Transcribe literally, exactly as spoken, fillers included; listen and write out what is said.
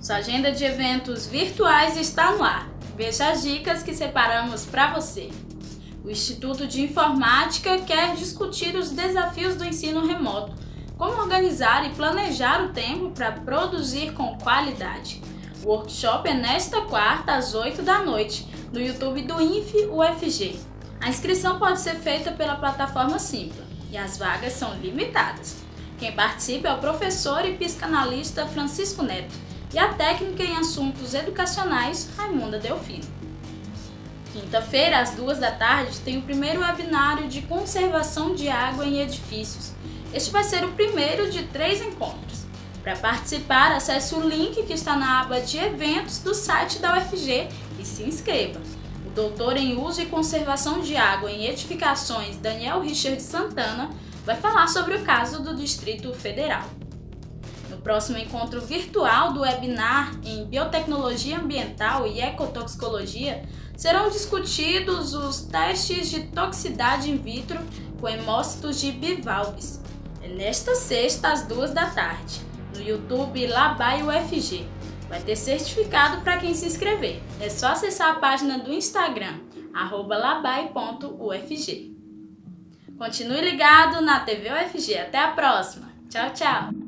Sua agenda de eventos virtuais está no ar. Veja as dicas que separamos para você. O Instituto de Informática quer discutir os desafios do ensino remoto, como organizar e planejar o tempo para produzir com qualidade. O workshop é nesta quarta, às oito da noite, no YouTube do I N F U F G. A inscrição pode ser feita pela plataforma Simpla e as vagas são limitadas. Quem participa é o professor e psicanalista Francisco Neto e a técnica em assuntos educacionais Raimunda Delfino. Quinta-feira, às duas da tarde, tem o primeiro webinário de conservação de água em edifícios. Este vai ser o primeiro de três encontros. Para participar, acesse o link que está na aba de eventos do site da U F G e se inscreva. O doutor em uso e conservação de água em edificações, Daniel Richard Santana, vai falar sobre o caso do Distrito Federal. No próximo encontro virtual do webinar em Biotecnologia Ambiental e Ecotoxicologia, serão discutidos os testes de toxicidade in vitro com hemócitos de bivalves. É nesta sexta, às duas da tarde, no YouTube Labai U F G. Vai ter certificado para quem se inscrever. É só acessar a página do Instagram, arroba labai ponto U F G. Continue ligado na T V U F G. Até a próxima. Tchau, tchau!